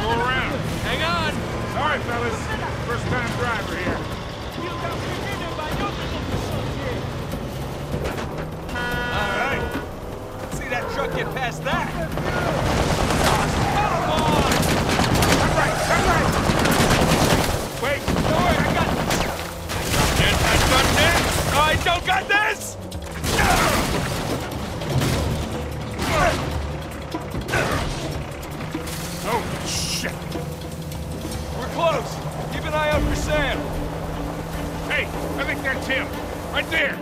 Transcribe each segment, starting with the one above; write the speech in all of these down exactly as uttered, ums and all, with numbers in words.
Go around. Hang on! Sorry, fellas. First time driver here. Alright. See that truck get past that? Come on! Come right, come right! Wait, Don't worry, I got this! Yes, I got this! I don't got this! oh, shit! We're close. Keep an eye out for Sam. Hey, I think that's him. Right there.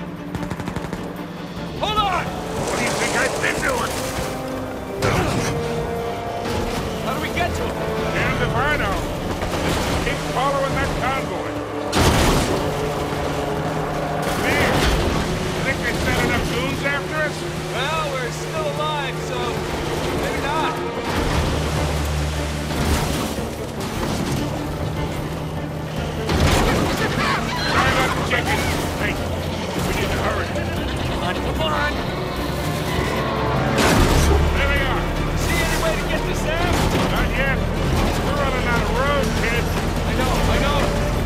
Hold on! What do you think I've been doing? How do we get to him? Damned if I know. Just keep following that convoy. Man, you think they sent enough goons after us? Well, we're still alive, so maybe not. Sorry about the chicken. Hey, we need to hurry. Come on, come on! There they are. See any way to get to Sam? Not yet. We're running out of road, kid. I know, I know.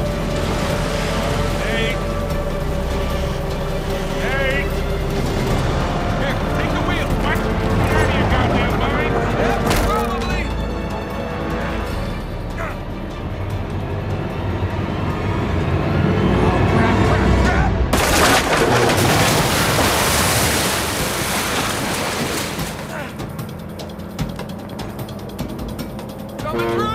Hey. Hey. Here, take the wheel. What? Get out of your goddamn mind. Yeah, probably. Coming through!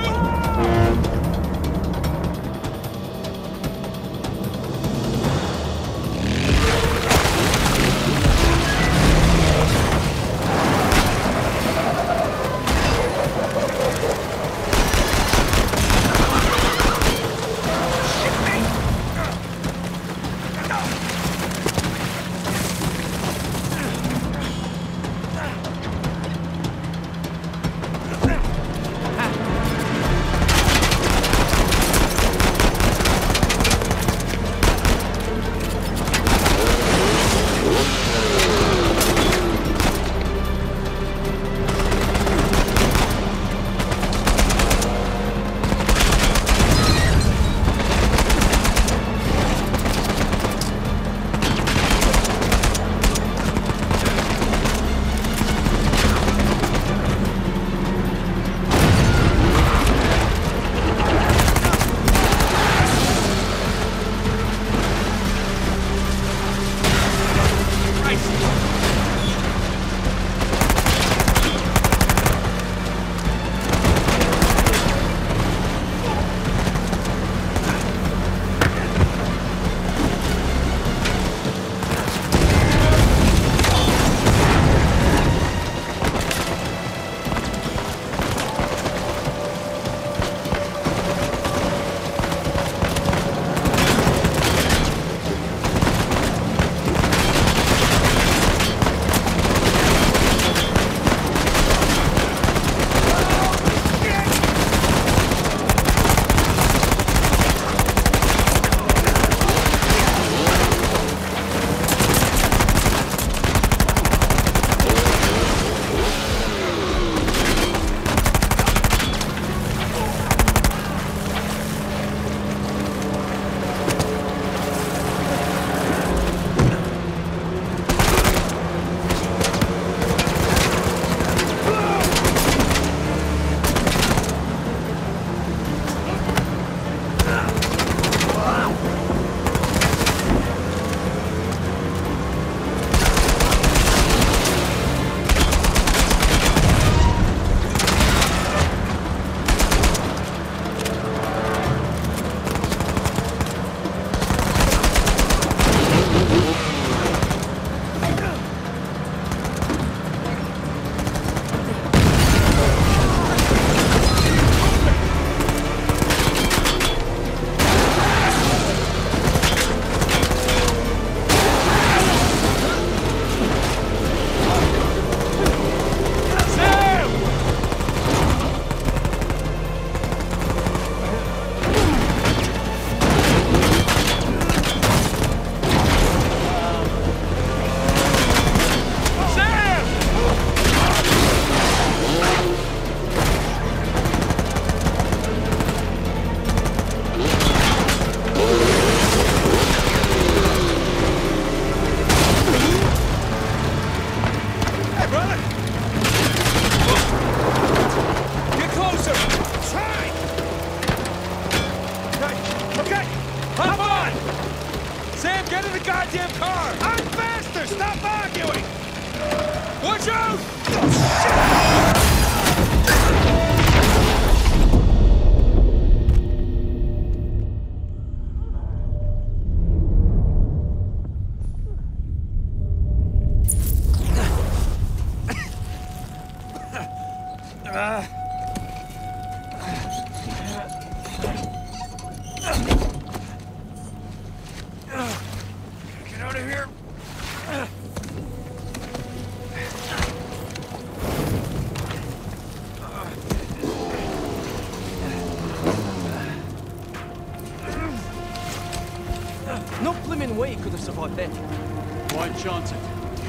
No blimmin' way he could have survived that. Why chance it?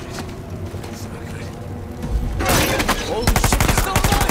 Holy shit, he's still alive!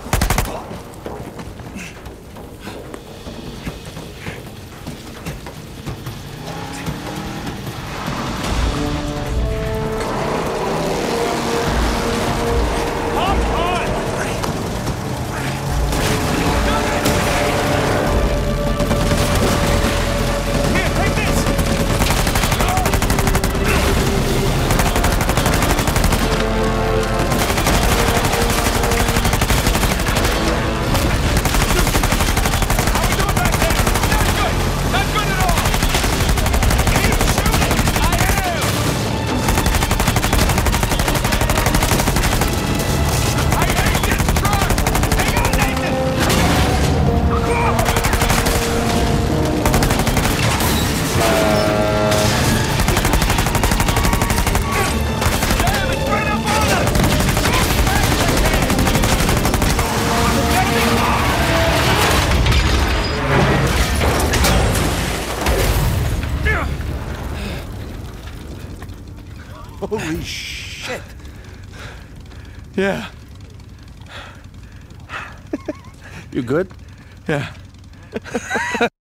Holy shit. Yeah. You good? Yeah.